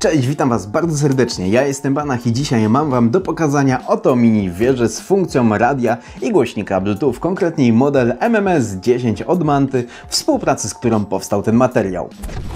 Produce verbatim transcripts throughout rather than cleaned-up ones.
Cześć, witam Was bardzo serdecznie, ja jestem Banach i dzisiaj mam Wam do pokazania oto mini wieżę z funkcją radia i głośnika Bluetooth, konkretniej model M M S dziesięć od Manty, w współpracy z którą powstał ten materiał.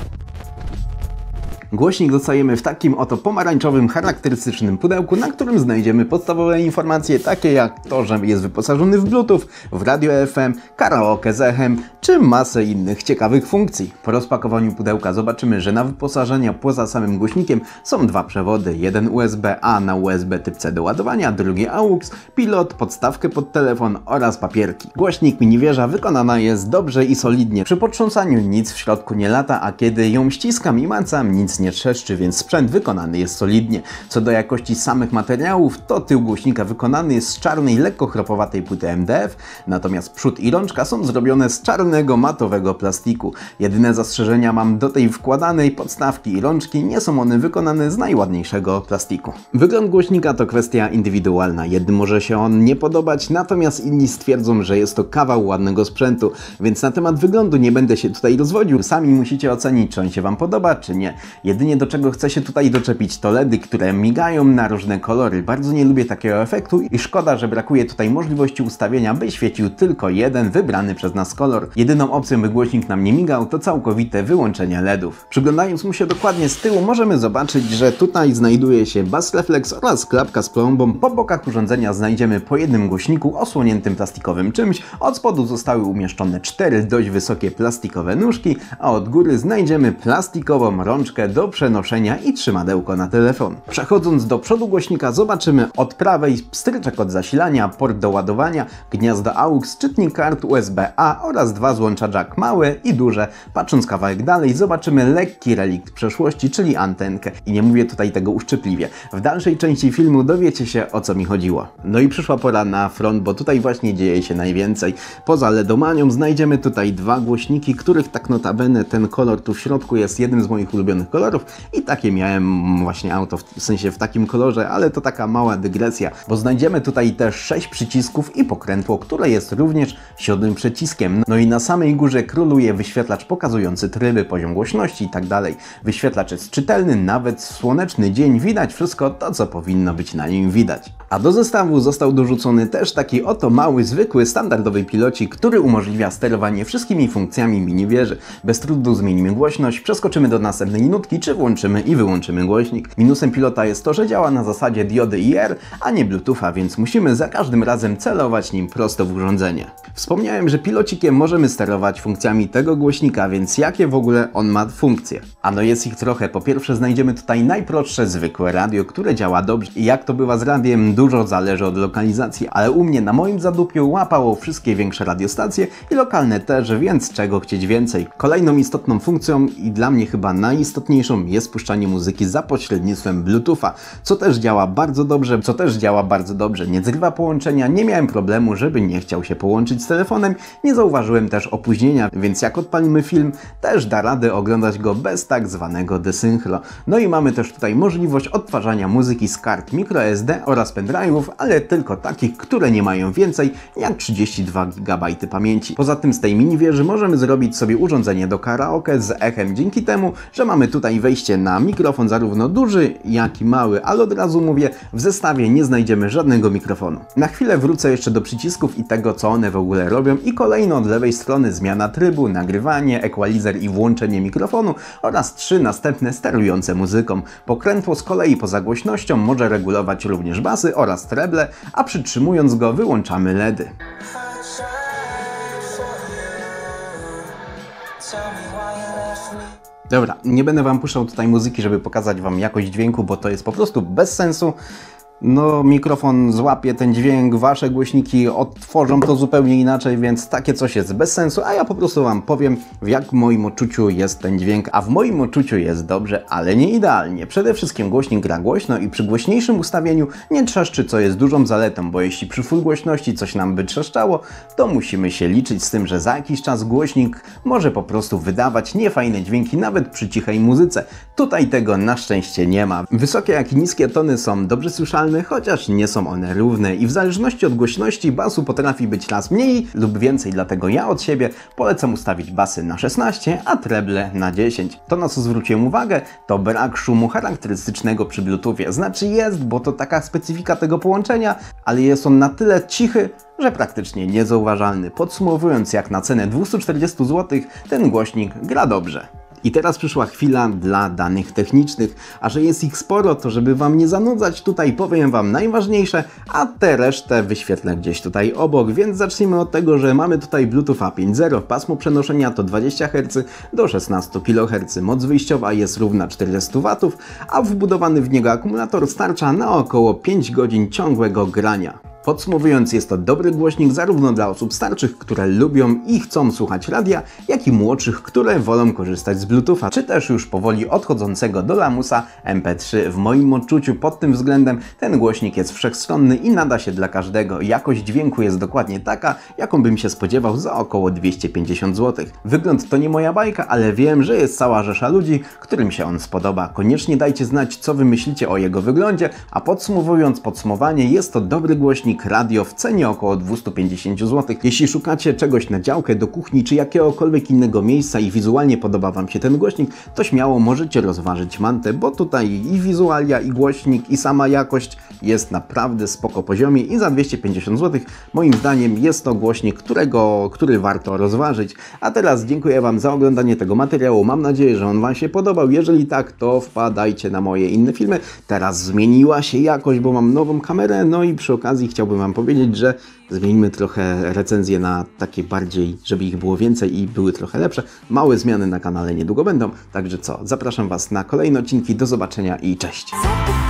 Głośnik dostajemy w takim oto pomarańczowym, charakterystycznym pudełku, na którym znajdziemy podstawowe informacje takie jak to, że jest wyposażony w Bluetooth, w radio F M, karaoke z echem, czy masę innych ciekawych funkcji. Po rozpakowaniu pudełka zobaczymy, że na wyposażenie poza samym głośnikiem są dwa przewody, jeden U S B A na U S B typ C do ładowania, drugi A U X, pilot, podstawkę pod telefon oraz papierki. Głośnik mini wieża wykonana jest dobrze i solidnie. Przy potrząsaniu nic w środku nie lata, a kiedy ją ściskam i macam, nic nie trzeszczy, więc sprzęt wykonany jest solidnie. Co do jakości samych materiałów, to tył głośnika wykonany jest z czarnej, lekko chropowatej płyty M D F, natomiast przód i rączka są zrobione z czarnego, matowego plastiku. Jedyne zastrzeżenia mam do tej wkładanej podstawki i rączki, nie są one wykonane z najładniejszego plastiku. Wygląd głośnika to kwestia indywidualna. Jednym może się on nie podobać, natomiast inni stwierdzą, że jest to kawał ładnego sprzętu, więc na temat wyglądu nie będę się tutaj rozwodził. Sami musicie ocenić, czy on się Wam podoba, czy nie. Jedynie do czego chcę się tutaj doczepić to LEDy, które migają na różne kolory. Bardzo nie lubię takiego efektu i szkoda, że brakuje tutaj możliwości ustawienia, by świecił tylko jeden wybrany przez nas kolor. Jedyną opcją, by głośnik nam nie migał, to całkowite wyłączenie LEDów. Przyglądając mu się dokładnie z tyłu, możemy zobaczyć, że tutaj znajduje się bas reflex oraz klapka z plombą. Po bokach urządzenia znajdziemy po jednym głośniku osłoniętym plastikowym czymś. Od spodu zostały umieszczone cztery dość wysokie plastikowe nóżki, a od góry znajdziemy plastikową rączkę do przenoszenia i trzymadełko na telefon. Przechodząc do przodu głośnika, zobaczymy od prawej stryczek od zasilania, port do ładowania, gniazdo A U X, czytnik kart U S B A oraz dwa złącza jack, małe i duże. Patrząc kawałek dalej, zobaczymy lekki relikt przeszłości, czyli antenkę. I nie mówię tutaj tego uszczypliwie. W dalszej części filmu dowiecie się, o co mi chodziło. No i przyszła pora na front, bo tutaj właśnie dzieje się najwięcej. Poza ledomanią znajdziemy tutaj dwa głośniki, których tak notabene ten kolor tu w środku jest jednym z moich ulubionych kolorów i takie miałem właśnie auto, w sensie w takim kolorze, ale to taka mała dygresja, bo znajdziemy tutaj też sześć przycisków i pokrętło, które jest również siódmym przyciskiem. No i na samej górze króluje wyświetlacz pokazujący tryby, poziom głośności i tak dalej. Wyświetlacz jest czytelny, nawet w słoneczny dzień widać wszystko to, co powinno być na nim widać. A do zestawu został dorzucony też taki oto mały, zwykły, standardowy pilocik, który umożliwia sterowanie wszystkimi funkcjami mini wieży. Bez trudu zmienimy głośność, przeskoczymy do następnej nutki, czy włączymy i wyłączymy głośnik. Minusem pilota jest to, że działa na zasadzie diody I R, a nie Bluetootha, więc musimy za każdym razem celować nim prosto w urządzenie. Wspomniałem, że pilocikiem możemy sterować funkcjami tego głośnika, więc jakie w ogóle on ma funkcje? Ano jest ich trochę. Po pierwsze znajdziemy tutaj najprostsze, zwykłe radio, które działa dobrze. I jak to bywa z radiem, dużo zależy od lokalizacji, ale u mnie na moim zadupiu łapało wszystkie większe radiostacje i lokalne też, więc czego chcieć więcej. Kolejną istotną funkcją i dla mnie chyba najistotniejszą jest puszczanie muzyki za pośrednictwem Bluetootha, co też działa bardzo dobrze, co też działa bardzo dobrze. Nie zrywa połączenia, nie miałem problemu, żeby nie chciał się połączyć z telefonem, nie zauważyłem też opóźnienia, więc jak odpalimy film, też da radę oglądać go bez tak zwanego desynchro. No i mamy też tutaj możliwość odtwarzania muzyki z kart microSD oraz pendrive'ów, ale tylko takich, które nie mają więcej jak trzydzieści dwa gigabajty pamięci. Poza tym z tej mini wieży możemy zrobić sobie urządzenie do karaoke z echem dzięki temu, że mamy tutaj wejście na mikrofon zarówno duży, jak i mały, ale od razu mówię, w zestawie nie znajdziemy żadnego mikrofonu. Na chwilę wrócę jeszcze do przycisków i tego, co one w ogóle robią i kolejno od lewej strony zmiana trybu, nagrywanie, equalizer i włączenie mikrofonu oraz trzy następne sterujące muzyką. Pokrętło z kolei poza głośnością może regulować również basy oraz treble, a przytrzymując go wyłączamy LEDy. Dobra, nie będę Wam puszczał tutaj muzyki, żeby pokazać Wam jakość dźwięku, bo to jest po prostu bez sensu. No, mikrofon złapie ten dźwięk, Wasze głośniki odtworzą to zupełnie inaczej, więc takie coś jest bez sensu, a ja po prostu Wam powiem, w jak w moim odczuciu jest ten dźwięk, a w moim odczuciu jest dobrze, ale nie idealnie. Przede wszystkim głośnik gra głośno i przy głośniejszym ustawieniu nie trzeszczy, co jest dużą zaletą, bo jeśli przy full głośności coś nam by trzeszczało, to musimy się liczyć z tym, że za jakiś czas głośnik może po prostu wydawać niefajne dźwięki nawet przy cichej muzyce. Tutaj tego na szczęście nie ma. Wysokie jak i niskie tony są dobrze słyszalne, zauważalne, chociaż nie są one równe i w zależności od głośności basu potrafi być raz mniej lub więcej, dlatego ja od siebie polecam ustawić basy na szesnaście, a treble na dziesięć. To, na co zwróciłem uwagę, to brak szumu charakterystycznego przy Bluetoothie. Znaczy jest, bo to taka specyfika tego połączenia, ale jest on na tyle cichy, że praktycznie niezauważalny. Podsumowując, jak na cenę dwieście czterdzieści złotych ten głośnik gra dobrze. I teraz przyszła chwila dla danych technicznych, a że jest ich sporo, to żeby Wam nie zanudzać, tutaj powiem Wam najważniejsze, a tę resztę wyświetlę gdzieś tutaj obok, więc zacznijmy od tego, że mamy tutaj Bluetootha pięć zero, pasmo przenoszenia to dwadzieścia herców do szesnaście kiloherców, moc wyjściowa jest równa czterdzieści watów, a wbudowany w niego akumulator starcza na około pięć godzin ciągłego grania. Podsumowując, jest to dobry głośnik zarówno dla osób starszych, które lubią i chcą słuchać radia, jak i młodszych, które wolą korzystać z Bluetootha, czy też już powoli odchodzącego do lamusa M P trzy. W moim odczuciu pod tym względem ten głośnik jest wszechstronny i nada się dla każdego. Jakość dźwięku jest dokładnie taka, jaką bym się spodziewał za około dwieście pięćdziesiąt złotych. Wygląd to nie moja bajka, ale wiem, że jest cała rzesza ludzi, którym się on spodoba. Koniecznie dajcie znać, co wy myślicie o jego wyglądzie, a podsumowując podsumowanie, jest to dobry głośnik radio w cenie około dwieście pięćdziesiąt złotych. Jeśli szukacie czegoś na działkę, do kuchni czy jakiegokolwiek innego miejsca i wizualnie podoba Wam się ten głośnik, to śmiało możecie rozważyć Mantę, bo tutaj i wizualia, i głośnik, i sama jakość jest naprawdę spoko poziomie i za dwieście pięćdziesiąt złotych moim zdaniem jest to głośnik, którego, który warto rozważyć. A teraz dziękuję Wam za oglądanie tego materiału. Mam nadzieję, że on Wam się podobał. Jeżeli tak, to wpadajcie na moje inne filmy. Teraz zmieniła się jakość, bo mam nową kamerę, no i przy okazji chciałbym Wam powiedzieć, że zmienimy trochę recenzje na takie bardziej, żeby ich było więcej i były trochę lepsze. Małe zmiany na kanale niedługo będą, także co, zapraszam Was na kolejne odcinki, do zobaczenia i cześć!